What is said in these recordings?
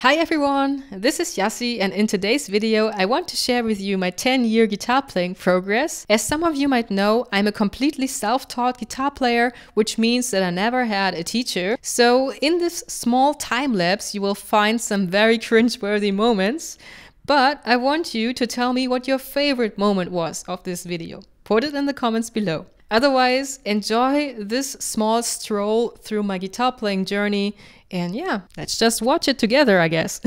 Hi everyone, this is Yassi, and in today's video I want to share with you my 10-year guitar playing progress. As some of you might know, I'm a completely self-taught guitar player, which means that I never had a teacher. So in this small time lapse you will find some very cringeworthy moments, but I want you to tell me what your favorite moment was of this video. Put it in the comments below. Otherwise, enjoy this small stroll through my guitar playing journey, and yeah, let's just watch it together, I guess.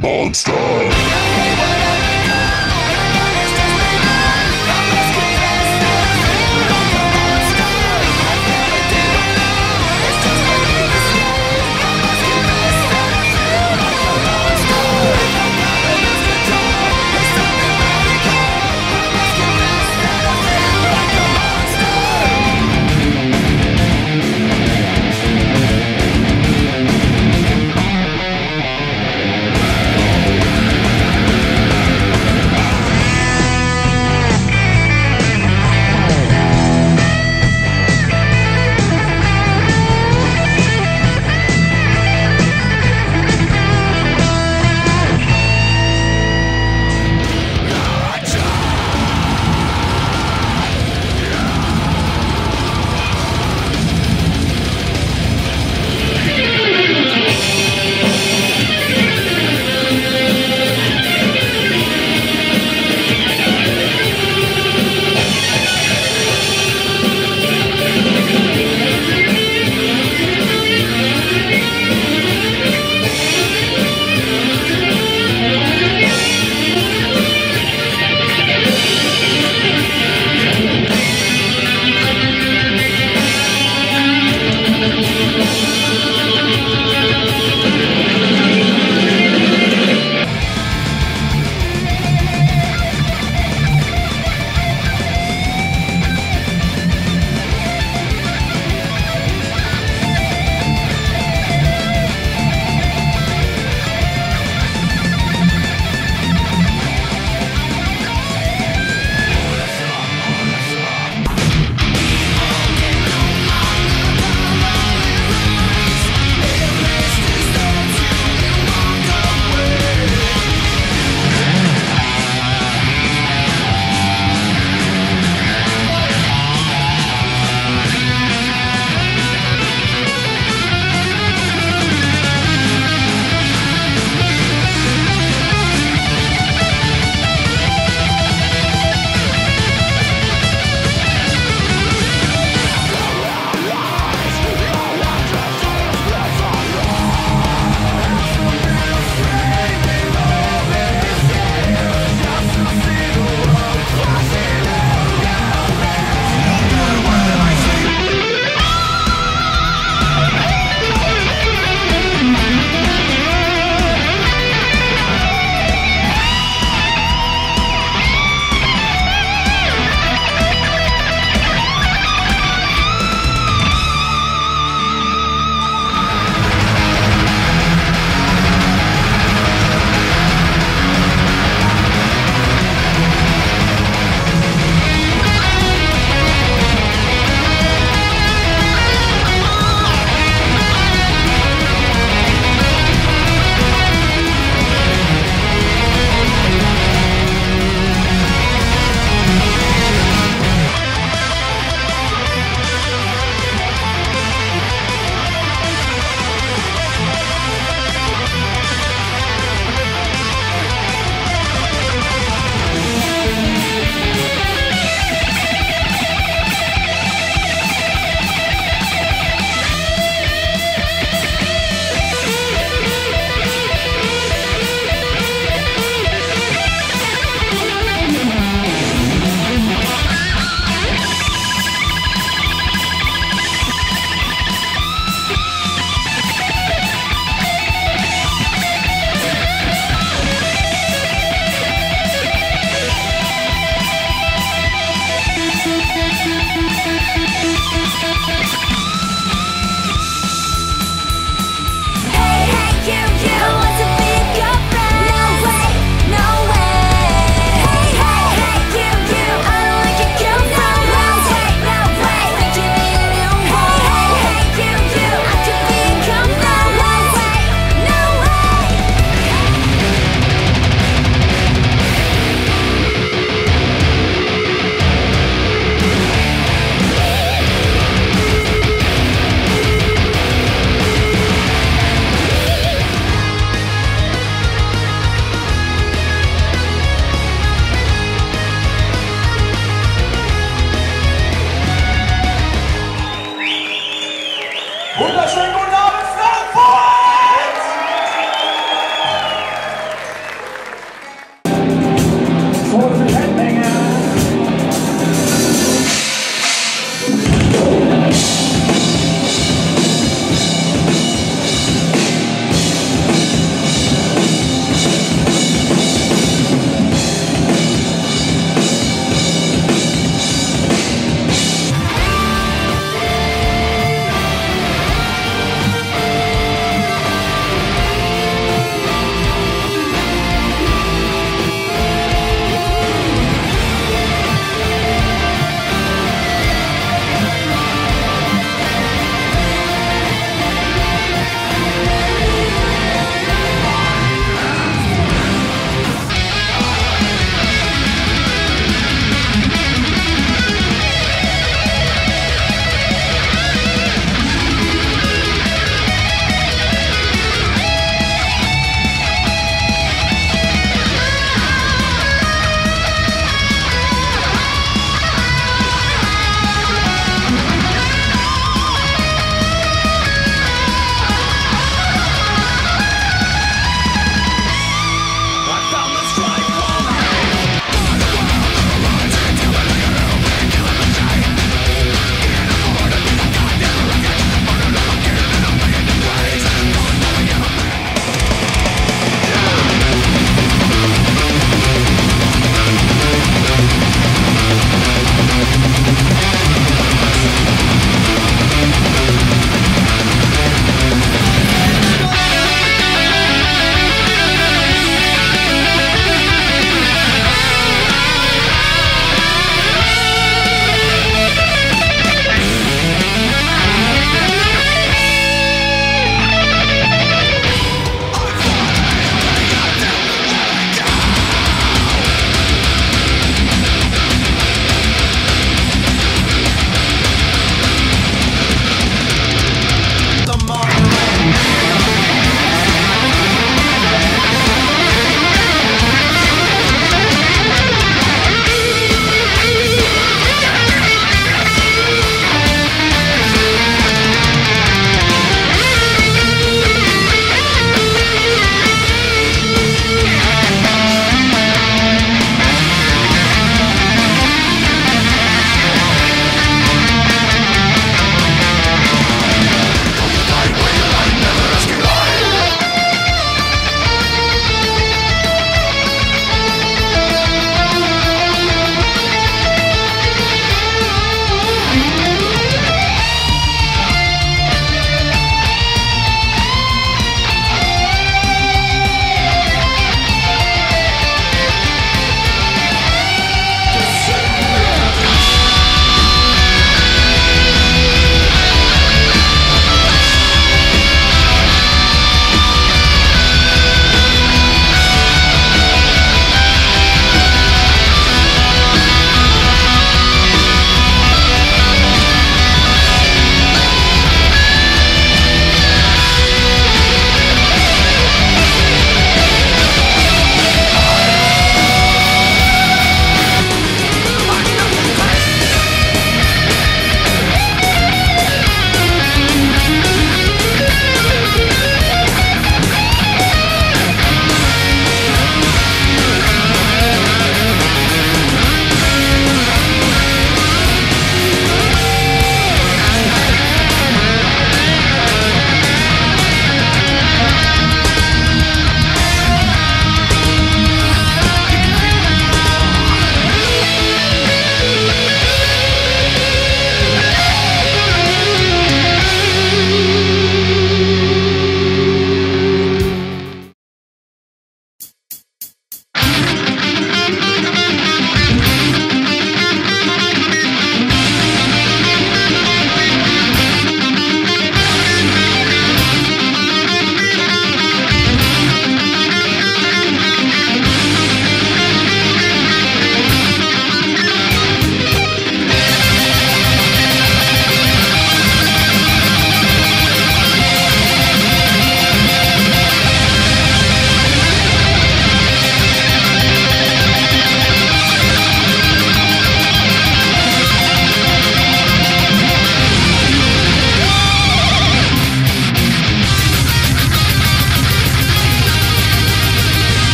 monster.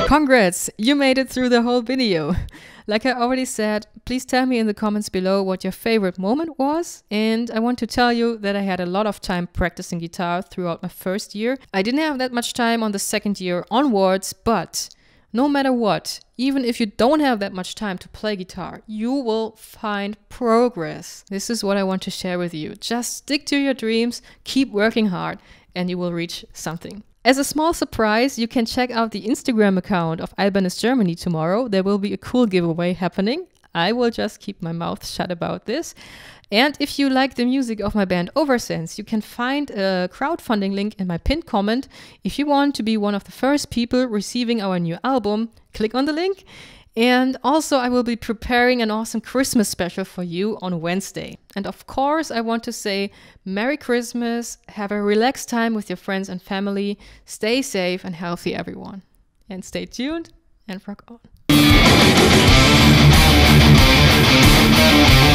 Congrats! You made it through the whole video. Like I already said, please tell me in the comments below what your favorite moment was. And I want to tell you that I had a lot of time practicing guitar throughout my first year. I didn't have that much time on the second year onwards, but no matter what, even if you don't have that much time to play guitar, you will find progress. This is what I want to share with you. Just stick to your dreams, keep working hard, and you will reach something. As a small surprise, you can check out the Instagram account of Ibanez Germany tomorrow. There will be a cool giveaway happening. I will just keep my mouth shut about this. And if you like the music of my band Oversense, you can find a crowdfunding link in my pinned comment. If you want to be one of the first people receiving our new album, click on the link. And also I will be preparing an awesome Christmas special for you on Wednesday. And of course, I want to say Merry Christmas, have a relaxed time with your friends and family, stay safe and healthy everyone. And stay tuned and rock on.